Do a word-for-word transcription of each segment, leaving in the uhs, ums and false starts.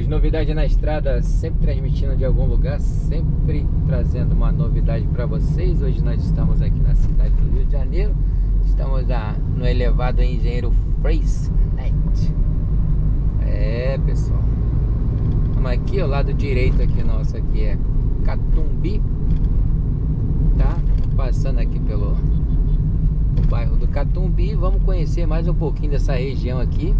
amigos, novidade na estrada, sempre transmitindo de algum lugar, sempre trazendo uma novidade para vocês. Hoje nós estamos aqui na cidade do Rio de Janeiro, estamos na, no elevado Engenheiro Freycinet. É, pessoal, estamos aqui, o lado direito aqui nosso aqui é Catumbi, tá? Passando aqui pelo o bairro do Catumbi, vamos conhecer mais um pouquinho dessa região aqui.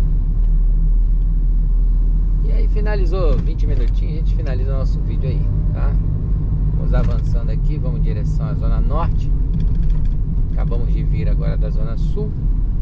E aí finalizou vinte minutinhos, a gente finaliza o nosso vídeo aí, tá? Vamos avançando aqui, vamos em direção à zona norte. Acabamos de vir agora da zona sul.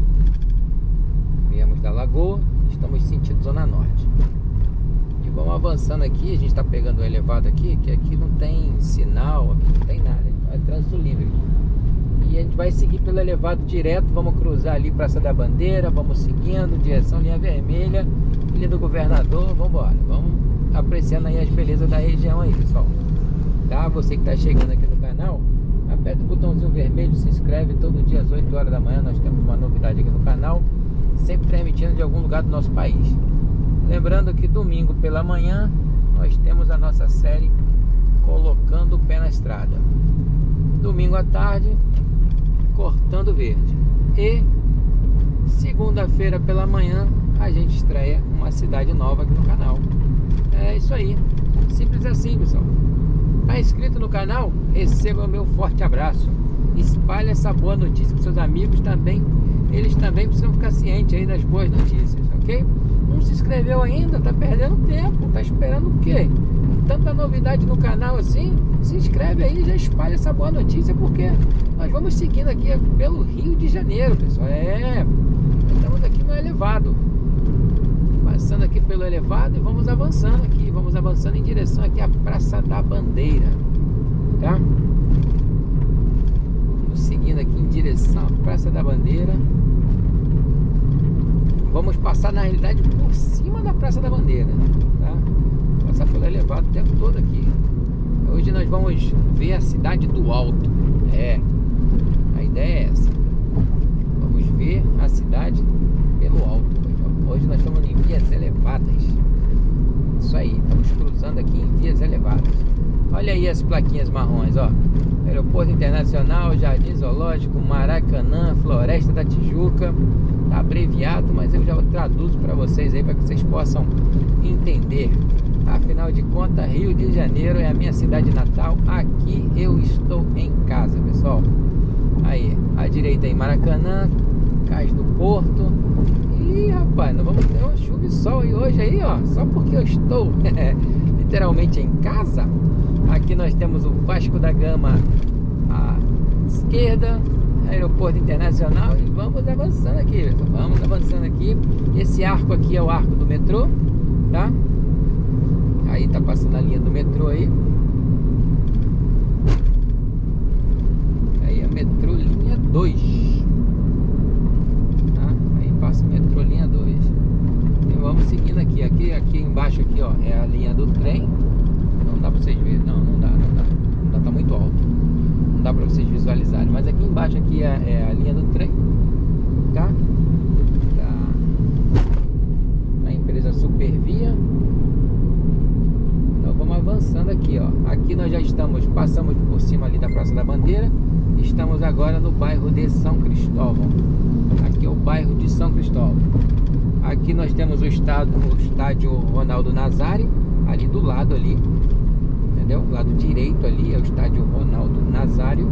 Viemos da lagoa, estamos sentindo zona norte. E vamos avançando aqui, a gente está pegando o elevado aqui, que aqui não tem sinal, aqui não tem nada, é trânsito livre. E a gente vai seguir pelo elevado direto, vamos cruzar ali Praça da Bandeira, vamos seguindo, direção linha vermelha, Ilha do Governador, vamos embora. Vamos apreciando aí as belezas da região aí, pessoal. Tá? Você que está chegando aqui no canal, aperta o botãozinho vermelho, se inscreve. Todo dia às oito horas da manhã nós temos uma novidade aqui no canal, sempre transmitindo de algum lugar do nosso país. Lembrando que domingo pela manhã nós temos a nossa série Colocando o Pé na Estrada. Domingo à tarde, Cortando Verde. E segunda-feira pela manhã a gente estreia uma cidade nova aqui no canal. É isso aí, simples assim, pessoal. Tá inscrito no canal? Receba o meu forte abraço. Espalhe essa boa notícia para seus amigos também. Eles também precisam ficar cientes aí das boas notícias, ok? Não se inscreveu ainda? Tá perdendo tempo. Tá esperando o quê? Tanta novidade no canal assim, se inscreve aí e já espalha essa boa notícia, porque nós vamos seguindo aqui pelo Rio de Janeiro, pessoal. É, estamos aqui no elevado, passando aqui pelo elevado e vamos avançando aqui, vamos avançando em direção aqui à Praça da Bandeira, tá? Vamos seguindo aqui em direção à Praça da Bandeira. Vamos passar na realidade por cima da Praça da Bandeira, tá? Passar pelo elevado o tempo todo aqui. Hoje nós vamos ver a cidade do alto. É, a ideia é essa. Vamos ver a cidade pelo alto. Hoje nós estamos em vias elevadas. Isso aí, estamos cruzando aqui em vias elevadas. Olha aí as plaquinhas marrons, ó. Aeroporto Internacional, Jardim Zoológico, Maracanã, Floresta da Tijuca. Tá abreviado, mas eu já traduzo para vocês aí, para que vocês possam entender. Afinal de contas, Rio de Janeiro é a minha cidade natal. Aqui eu estou em casa, pessoal. Aí, à direita aí, Maracanã, Cais do Porto. Ih, rapaz, nós vamos ter uma chuva e sol aí hoje aí, ó. Só porque eu estou literalmente em casa. Aqui nós temos o Vasco da Gama à esquerda, Aeroporto Internacional, e vamos avançando aqui, vamos avançando aqui. Esse arco aqui é o arco do metrô, tá? Aí tá passando a linha do metrô aí. Aí a metrô linha dois, tá? Aí passa o metrô linha dois. E vamos seguindo aqui, aqui, aqui embaixo aqui, ó, é a linha do trem. Não dá pra vocês verem, não, não dá, não dá, não dá, tá muito alto. Não dá pra vocês visualizarem, mas aqui embaixo aqui é, é a linha do trem, tá? Da, da empresa Supervia. Então vamos avançando aqui, ó. Aqui nós já estamos, passamos por cima ali da Praça da Bandeira. Estamos agora no bairro de São Cristóvão. Aqui é o bairro de São Cristóvão. Aqui nós temos o estádio, o estádio Ronaldo Nazário, ali do lado ali. Entendeu? O lado direito ali é o estádio Ronaldo Nazário,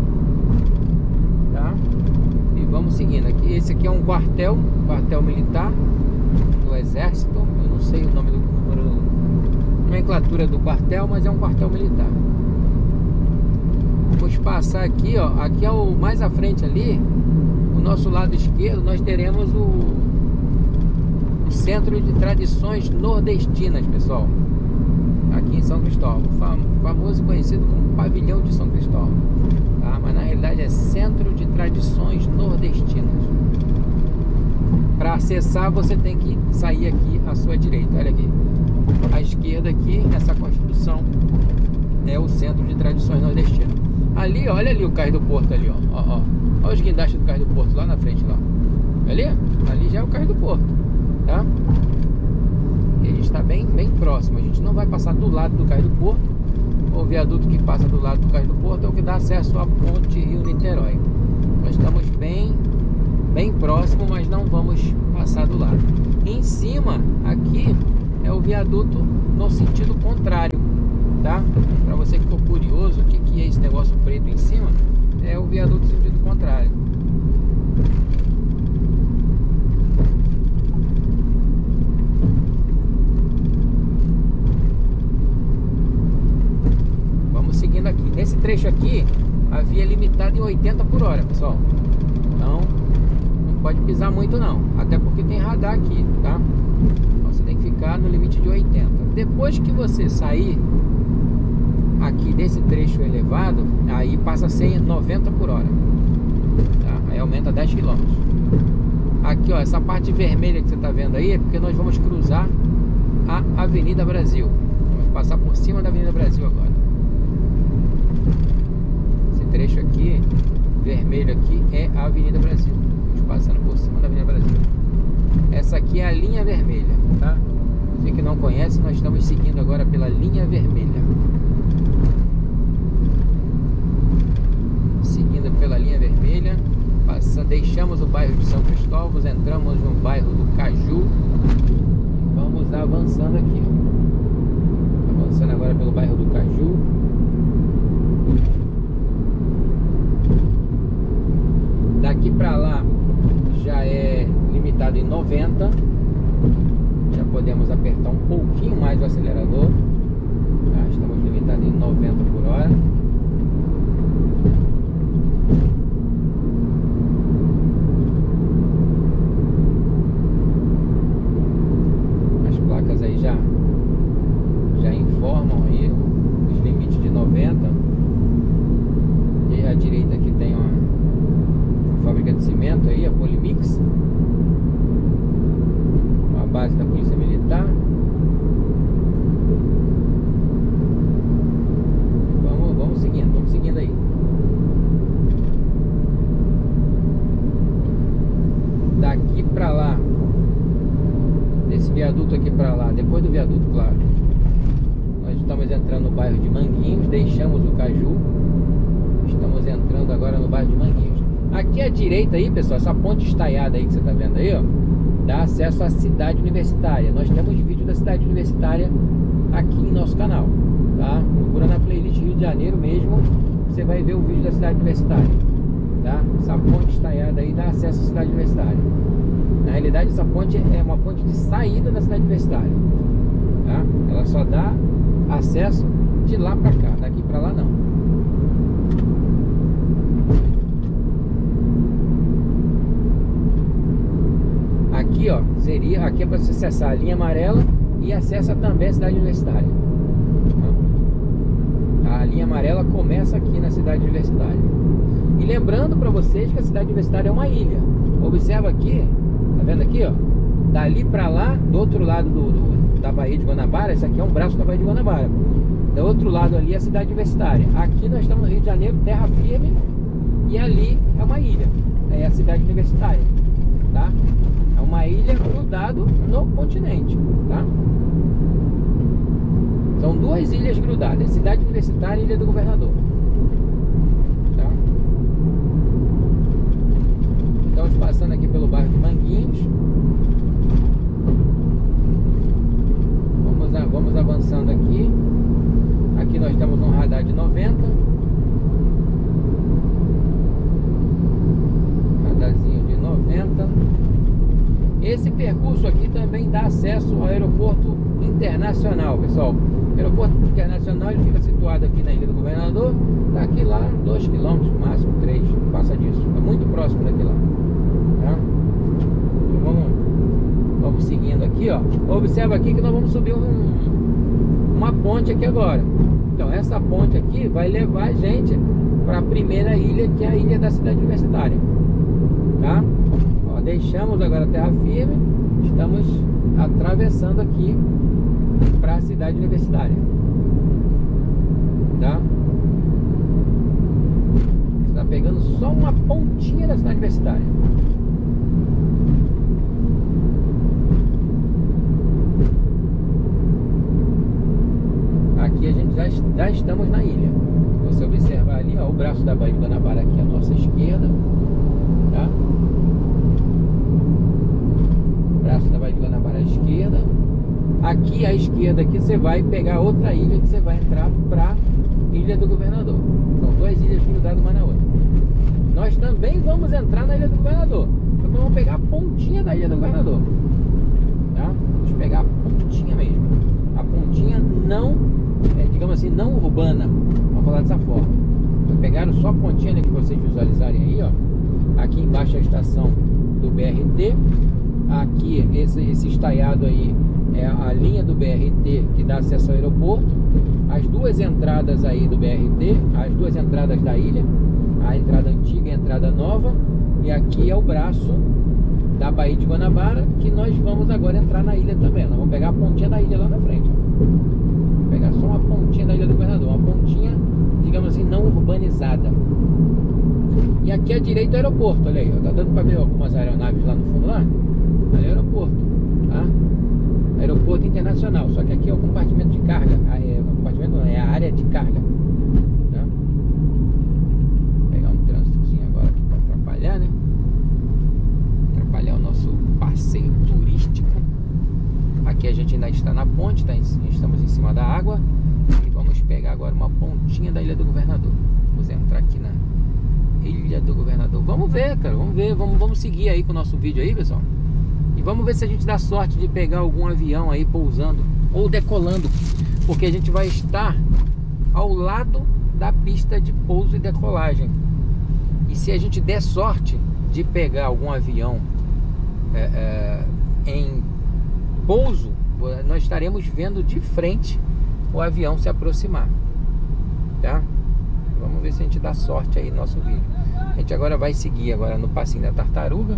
tá? E vamos seguindo aqui. Esse aqui é um quartel, quartel militar do Exército. Eu não sei o nome do número, nomenclatura do quartel, mas é um quartel militar. Vamos passar aqui, ó. Aqui é o mais à frente ali, o nosso lado esquerdo, nós teremos o, o Centro de Tradições Nordestinas, pessoal. Aqui em São Cristóvão, famoso e conhecido como Pavilhão de São Cristóvão, tá? Mas na realidade é Centro de Tradições Nordestinas. Para acessar você tem que sair aqui à sua direita, olha aqui. À esquerda aqui, essa construção é o Centro de Tradições Nordestinas. Ali, olha ali o Cais do Porto ali, ó. Ó, ó. Olha os guindastes do Cais do Porto lá na frente, lá. Ali? Ali já é o Cais do Porto, tá? está bem, bem próximo. A gente não vai passar do lado do Cais do Porto. O viaduto que passa do lado do Cais do Porto é o que dá acesso à ponte Rio-Niterói. Nós estamos bem, bem próximo, mas não vamos passar do lado. Em cima, aqui, é o viaduto no sentido contrário, tá? Para você que ficou curioso, o que, que é esse negócio preto em cima? É o viaduto no sentido contrário. Vamos seguindo aqui. Nesse trecho aqui, a via é limitada em oitenta por hora, pessoal. Então, não pode pisar muito não. Até porque tem radar aqui, tá? Então, você tem que ficar no limite de oitenta. Depois que você sair aqui desse trecho elevado, aí passa a ser noventa por hora, tá? Aí aumenta dez quilômetros. Aqui, ó, essa parte vermelha que você está vendo aí é porque nós vamos cruzar a Avenida Brasil. Vamos passar por cima da Avenida Brasil agora. Esse trecho aqui, vermelho aqui, é a Avenida Brasil. Estamos passando por cima da Avenida Brasil. Essa aqui é a linha vermelha, tá? Você que não conhece, nós estamos seguindo agora pela linha vermelha. Seguindo pela linha vermelha, passa, deixamos o bairro de São Cristóvão, entramos no bairro do Caju. Vamos avançando aqui, ó. Avançando agora pelo bairro do Caju. Daqui pra lá já é limitado em noventa. Já podemos apertar um pouquinho mais o acelerador, tá? Estamos limitados em noventa por hora. As placas aí já já informam aí os limites de noventa. E à direita aqui tem uma, uma fábrica de cimento aí, a Polimix, base da Polícia Militar. Vamos, vamos seguindo, vamos seguindo aí. Daqui pra lá, desse viaduto aqui pra lá, depois do viaduto, claro, nós estamos entrando no bairro de Manguinhos, deixamos o Caju, estamos entrando agora no bairro de Manguinhos. Aqui à direita aí, pessoal, essa ponte estaiada aí que você tá vendo aí, ó, dá acesso à cidade universitária. Nós temos vídeo da cidade universitária aqui em nosso canal, tá? Procura na playlist Rio de Janeiro mesmo, você vai ver o vídeo da cidade universitária, tá? Essa ponte estaiada aí dá acesso à cidade universitária. Na realidade, essa ponte é uma ponte de saída da cidade universitária, tá? Ela só dá acesso de lá pra cá, daqui pra lá não. Aqui, ó, seria, aqui é para você acessar a linha amarela e acessa também a cidade universitária. A linha amarela começa aqui na cidade universitária. E lembrando para vocês que a cidade universitária é uma ilha. Observa aqui, tá vendo aqui, ó? Dali para lá, do outro lado do, do, da Baía de Guanabara, esse aqui é um braço da Baía de Guanabara. Do outro lado ali é a cidade universitária. Aqui nós estamos no Rio de Janeiro, terra firme, e ali é uma ilha, é a cidade universitária, tá? É uma ilha grudado no continente, tá? São duas ilhas grudadas, cidade universitária e ilha do governador, tá? Estamos passando aqui pelo bairro de Manguinhos. Vamos, a, vamos avançando aqui. Aqui nós temos um radar de noventa. Radarzinho de noventa. Esse percurso aqui também dá acesso ao aeroporto internacional, pessoal. O aeroporto internacional ele fica situado aqui na Ilha do Governador. Daqui lá, dois quilômetros, no máximo três, não passa disso. É muito próximo daqui lá, tá? Então vamos, vamos seguindo aqui, ó. Observa aqui que nós vamos subir um, uma ponte aqui agora. Então essa ponte aqui vai levar a gente para a primeira ilha, que é a ilha da cidade universitária, tá? Ó, deixamos agora a terra firme, estamos atravessando aqui para a cidade universitária, tá? Você está pegando só uma pontinha da cidade universitária. aqui a gente já, já estamos na ilha. Se você observar ali, ó, o braço da Baía de Guanabara aqui à nossa esquerda, tá? Braço da Baía de Guanabara à esquerda. Aqui à esquerda aqui você vai pegar outra ilha que você vai entrar para Ilha do Governador. São duas ilhas grudadas uma na outra. Nós também vamos entrar na Ilha do Governador. Então vamos pegar a pontinha da Ilha do Governador, tá? Vamos pegar a pontinha mesmo. A pontinha não, é, digamos assim, não urbana. Vamos falar dessa forma. Então pegaram só a pontinha ali que vocês visualizarem aí, ó. Aqui embaixo é a estação do B R T. Aqui esse, esse estaiado aí é a linha do B R T que dá acesso ao aeroporto. As duas entradas aí do B R T, as duas entradas da ilha, a entrada antiga e a entrada nova. E aqui é o braço da Baía de Guanabara, que nós vamos agora entrar na ilha também. Nós vamos pegar a pontinha da ilha lá na frente. Vou pegar só uma pontinha da Ilha do Governador, uma pontinha, digamos assim, não urbanizada. E aqui à direita é o aeroporto, olha aí, ó. Tá dando para ver algumas aeronaves lá no fundo lá? Ali é o aeroporto, tá? Aeroporto internacional, só que aqui é o compartimento de carga. É, o compartimento não, é a área de carga, tá? Vou pegar um trânsitozinho agora aqui para atrapalhar, né? Atrapalhar o nosso passeio turístico. Aqui a gente ainda está na ponte, tá? Estamos em cima da água. E vamos pegar agora uma pontinha da Ilha do Governador. Vamos entrar aqui na Ilha do Governador. Vamos ver, cara, vamos ver, vamos, vamos seguir aí com o nosso vídeo aí, pessoal. E vamos ver se a gente dá sorte de pegar algum avião aí pousando ou decolando, porque a gente vai estar ao lado da pista de pouso e decolagem. E se a gente der sorte de pegar algum avião é, é, em pouso, nós estaremos vendo de frente o avião se aproximar, tá? Vamos ver se a gente dá sorte aí no nosso vídeo. A gente agora vai seguir agora no passinho da tartaruga,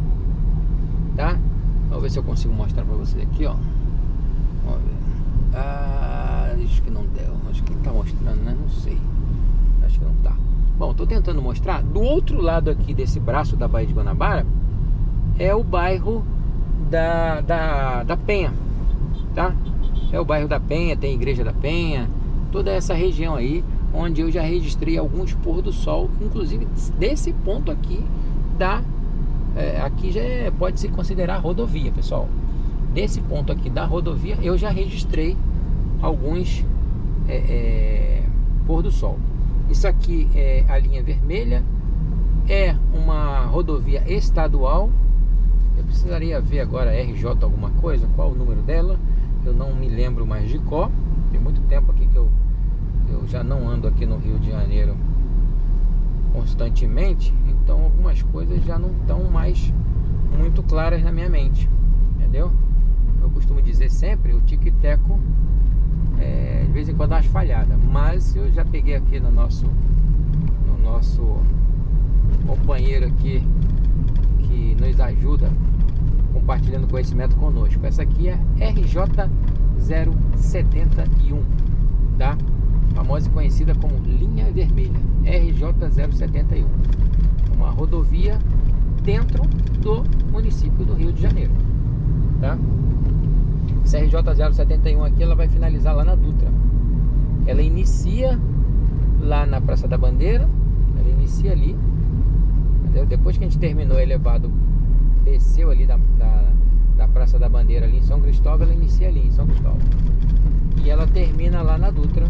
tá? Vamos ver se eu consigo mostrar pra vocês aqui, ó. Vamos ver. Ah, acho que não deu. Acho que tá mostrando, né? Não sei. Acho que não tá. Bom, tô tentando mostrar. Do outro lado aqui desse braço da Baía de Guanabara é o bairro da, da, da Penha, tá? É o bairro da Penha, tem a Igreja da Penha, toda essa região aí, onde eu já registrei alguns pôr do sol, inclusive desse ponto aqui da é, aqui já é, pode se considerar rodovia, pessoal. Desse ponto aqui da rodovia eu já registrei alguns é, é, pôr do sol. Isso aqui é a linha vermelha, é uma rodovia estadual. Eu precisaria ver agora R J alguma coisa, qual o número dela, eu não me lembro mais de qual. Tem muito tempo aqui que eu Eu já não ando aqui no Rio de Janeiro constantemente, então algumas coisas já não estão mais muito claras na minha mente, entendeu? Eu costumo dizer sempre, o tic-teco é, de vez em quando dá umas falhadas, mas eu já peguei aqui no nosso no nosso companheiro aqui que nos ajuda compartilhando conhecimento conosco. Essa aqui é R J zero setenta e um, tá? Famosa e conhecida como linha vermelha, R J zero setenta e um, uma rodovia dentro do município do Rio de Janeiro, tá? Essa R J zero setenta e um aqui, ela vai finalizar lá na Dutra. Ela inicia lá na Praça da Bandeira, ela inicia ali, entendeu? Depois que a gente terminou o elevado, desceu ali da, da, da Praça da Bandeira ali em São Cristóvão, ela inicia ali em São Cristóvão e ela termina lá na Dutra,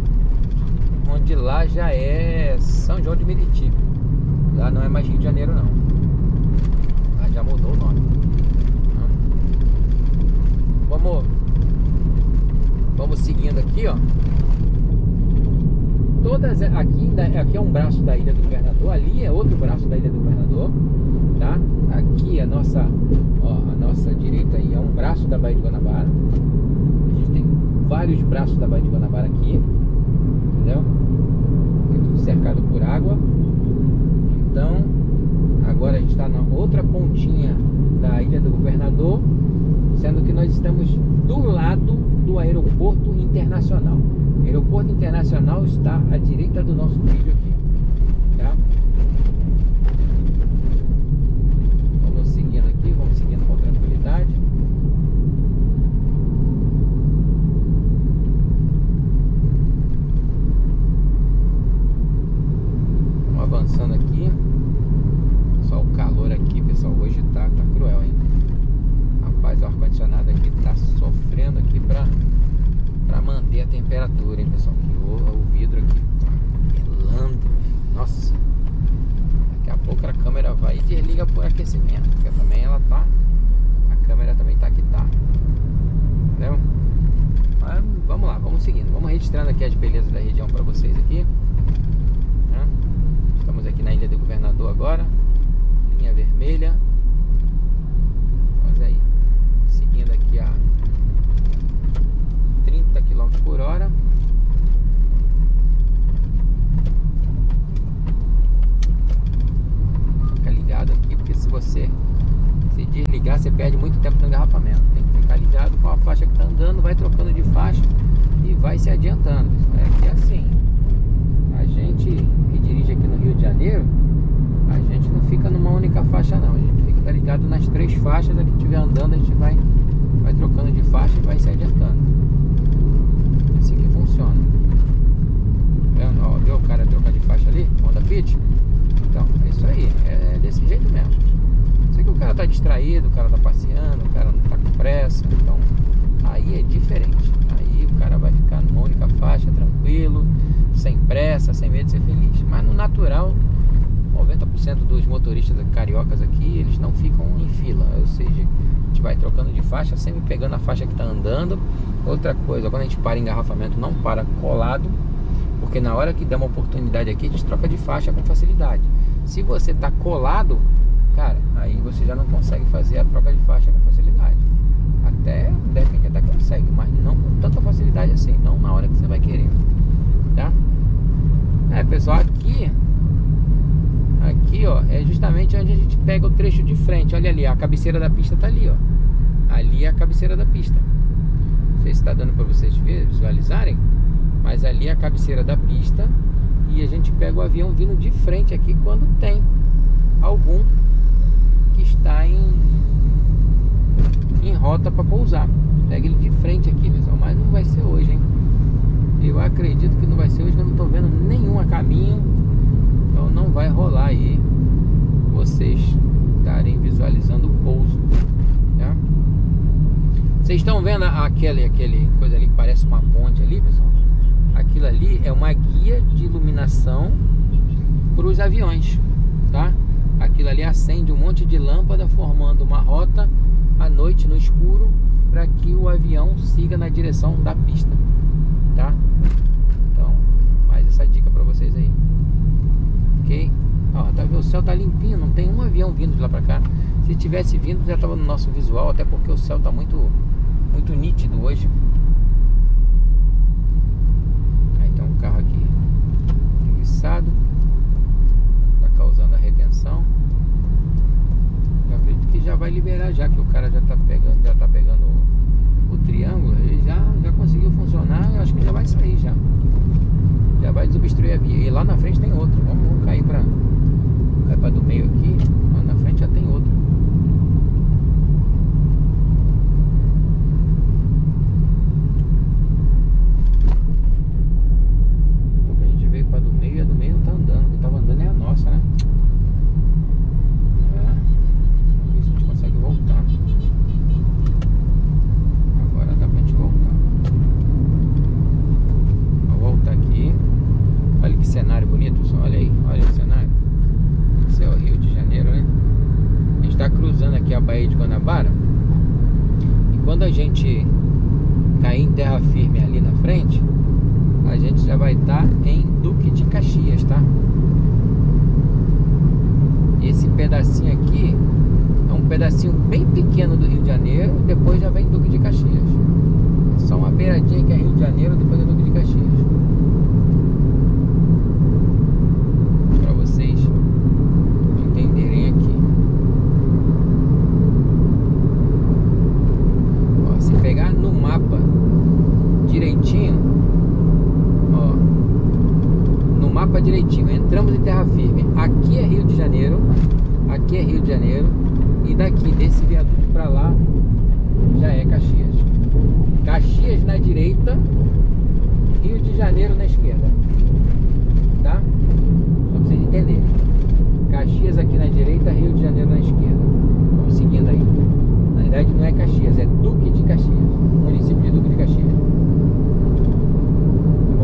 onde lá já é São João de Meriti. Lá não é mais Rio de Janeiro não, lá já mudou o nome. Vamos Vamos seguindo aqui, ó. Todas aqui, aqui é um braço da Ilha do Governador, ali é outro braço da Ilha do Governador, tá? Aqui a nossa, ó, a nossa direita aí é um braço da Baía de Guanabara. A gente tem vários braços da Baía de Guanabara aqui, entendeu? Aqui tudo cercado por água. Então, agora a gente está na outra pontinha da Ilha do Governador, sendo que nós estamos do lado do aeroporto internacional. O aeroporto internacional está à direita do nosso vídeo aqui, tá? Vamos seguindo aqui, vamos seguindo com tranquilidade. hein, pessoal? Que o, o vidro aqui tá pelando. Nossa. Daqui a pouco a câmera vai e desliga por aquecimento. Porque também ela tá. A câmera também tá que tá. Entendeu? Mas vamos lá, vamos seguindo. Vamos registrando aqui as belezas da região pra vocês aqui. Né? Estamos aqui na Ilha do Governador agora. Linha vermelha. Vamos aí. Seguindo aqui a trinta quilômetros por hora. Fica ligado aqui, porque se você se desligar, você perde muito tempo no engarrafamento. Tem que ficar ligado com a faixa que está andando, vai trocando de faixa e vai se adiantando. É que é assim, a gente que dirige aqui no Rio de Janeiro, a gente não fica numa única faixa não, a gente fica ligado nas três faixas. A que estiver andando, a gente vai, vai trocando de faixa e vai se adiantando. É assim que funciona. Vendo? Ó, viu o cara trocar de faixa ali? Honda Fit? Então, é isso aí, é desse jeito mesmo. Sei que o cara tá distraído, o cara tá passeando, o cara não tá com pressa. Então, aí é diferente. Aí o cara vai ficar numa única faixa, tranquilo, sem pressa, sem medo de ser feliz. Mas no natural, noventa por cento dos motoristas cariocas aqui, eles não ficam em fila. Ou seja, a gente vai trocando de faixa, sempre pegando a faixa que tá andando. Outra coisa, quando a gente para em engarrafamento, não para colado, porque na hora que dá uma oportunidade aqui, a gente troca de faixa com facilidade. Se você tá colado, cara, aí você já não consegue fazer a troca de faixa com facilidade. Até, de repente até consegue, mas não com tanta facilidade assim, não na hora que você vai querer, tá? É, pessoal, aqui Aqui, ó, é justamente onde a gente pega o trecho de frente. Olha ali, a cabeceira da pista tá ali, ó. Ali é a cabeceira da pista. Não sei se tá dando pra vocês visualizarem, mas ali é a cabeceira da pista. E a gente pega o avião vindo de frente aqui quando tem algum que está em, em rota para pousar. Pega ele de frente aqui, pessoal, mas não vai ser hoje, hein? Eu acredito que não vai ser hoje, eu não tô vendo nenhum a caminho. Então não vai rolar aí vocês estarem visualizando o pouso, tá? Vocês estão vendo aquele, aquele coisa ali que parece uma ponte ali, pessoal? Aquilo ali é uma guia de iluminação para os aviões, tá? Aquilo ali acende um monte de lâmpada formando uma rota à noite no escuro para que o avião siga na direção da pista, tá? Então, mais essa dica para vocês aí, ok? Ó, tá vendo? O céu tá limpinho, não tem um avião vindo de lá para cá. Se tivesse vindo já tava no nosso visual, até porque o céu tá muito, muito nítido hoje. Aí tem um carro aqui enguiçado, tá causando a retenção. Eu acredito que já vai liberar, já que o cara já tá pegando, já tá pegando o, o triângulo, ele já, já conseguiu funcionar. Eu acho que já vai sair já. Já vai desobstruir a via. E lá na frente tem outro. Vamos, vamos cair para cair para do meio aqui. Lá na frente já tem outro. Porque a gente veio para do meio e a do meio não tá andando. O que tava andando é a nossa, né? É. Vamos ver se a gente consegue voltar. Agora dá pra gente voltar. Vou voltar aqui. Olha que cenário bonito, pessoal. Olha aí, olha o cenário. Esse é o Rio de Janeiro, né? A gente está cruzando aqui a Baía de Guanabara. E quando a gente cair em terra firme ali na frente, a gente já vai estar em Duque de Caxias, tá? Esse pedacinho aqui é um pedacinho bem pequeno do Rio de Janeiro. Depois já vem Duque de Caxias. É só uma beiradinha que é Rio de Janeiro, depois é Duque de Caxias. Para vocês entenderem aqui. Ó, se pegar no mapa direitinho, ó, no mapa direitinho, entramos em terra firme. Aqui é Rio de Janeiro, aqui é Rio de Janeiro, e daqui desse viaduto para lá já é Caxias. Caxias na direita, Rio de Janeiro na esquerda, tá? Só pra vocês entenderem. Caxias aqui na direita, Rio de Janeiro na esquerda. Vamos seguindo aí. Na verdade não é Caxias, é Duque de Caxias. Município de Duque de Caxias. Tá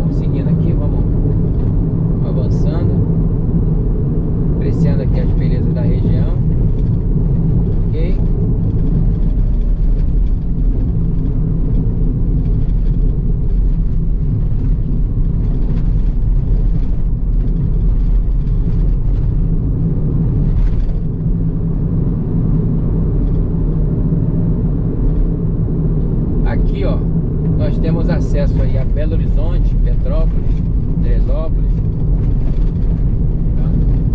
acesso aí a Belo Horizonte, Petrópolis, Teresópolis, tá?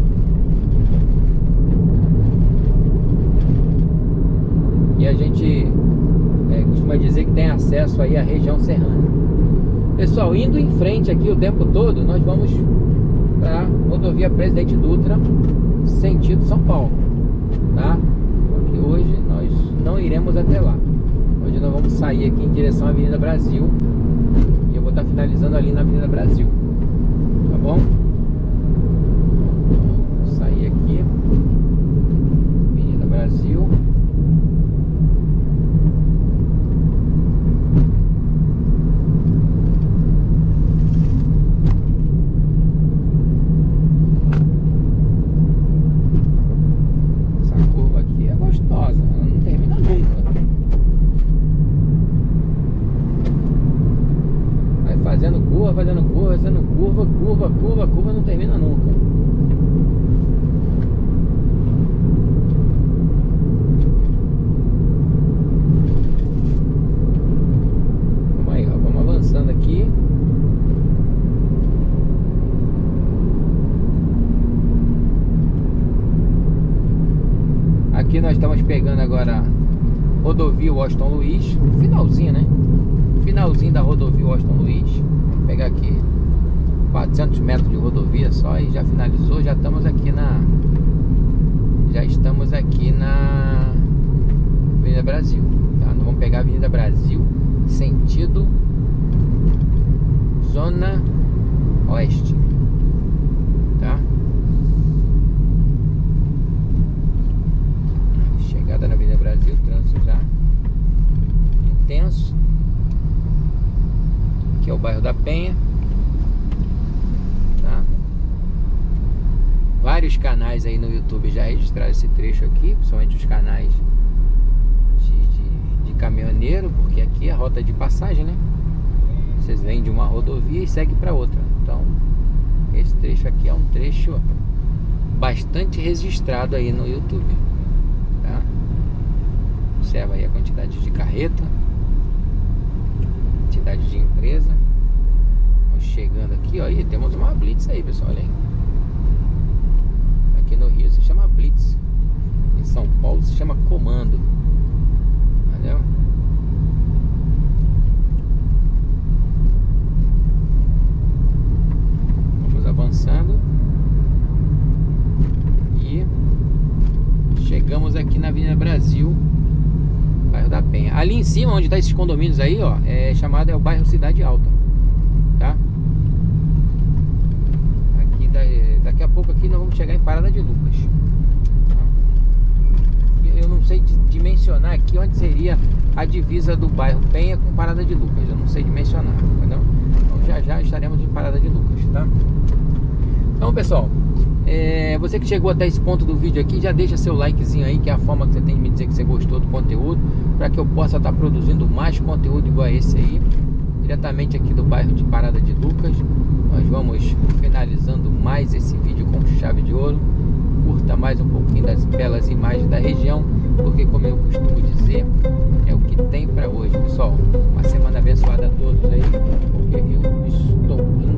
E a gente é, costuma dizer que tem acesso aí à região serrana. Pessoal, indo em frente aqui o tempo todo, nós vamos para rodovia Presidente Dutra, sentido São Paulo, tá? Porque hoje nós não iremos até lá. Hoje nós vamos sair aqui em direção à Avenida Brasil. E eu vou estar finalizando ali na Avenida Brasil, tá bom? Vamos sair aqui, Avenida Brasil. Fazendo curva, fazendo curva, fazendo curva, curva, curva, curva, não termina nunca. Vamos aí, ó, vamos avançando aqui. Aqui nós estamos pegando agora rodovia Washington Luiz, finalzinho, né? Finalzinho da rodovia Washington Luiz. Vamos pegar aqui quatrocentos metros de rodovia só e já finalizou. Já estamos aqui na Já estamos aqui na Avenida Brasil, tá? Nós vamos pegar a Avenida Brasil sentido Zona Oeste, tá? Chegada na Avenida Brasil, trânsito já intenso. Aqui é o bairro da Penha, tá? Vários canais aí no YouTube já registraram esse trecho aqui, principalmente os canais de, de, de caminhoneiro, porque aqui é a rota de passagem, né? Vocês vêm de uma rodovia e seguem para outra. Então, esse trecho aqui é um trecho bastante registrado aí no YouTube, tá? Observa aí a quantidade de carreta, quantidade de empresa. Vamos chegando aqui, ó, e temos uma blitz aí, pessoal, olha aí. Aqui no Rio se chama blitz, em São Paulo se chama comando, entendeu? Vamos avançando e chegamos aqui na Avenida Brasil, bairro da Penha. Ali em cima, onde tá esses condomínios aí, ó, é chamado, é o bairro Cidade Alta, tá? Aqui da, daqui a pouco aqui nós vamos chegar em Parada de Lucas, tá? Eu não sei dimensionar aqui onde seria a divisa do bairro Penha com Parada de Lucas. Eu não sei dimensionar, entendeu? Então já já estaremos em Parada de Lucas, tá? Então, pessoal, é, você que chegou até esse ponto do vídeo aqui, já deixa seu likezinho aí, que é a forma que você tem de me dizer que você gostou do conteúdo, para que eu possa estar produzindo mais conteúdo igual a esse aí, diretamente aqui do bairro de Parada de Lucas. Nós vamos finalizando mais esse vídeo com chave de ouro. Curta mais um pouquinho das belas imagens da região, porque, como eu costumo dizer, é o que tem para hoje, pessoal. Uma semana abençoada a todos aí, porque eu estou indo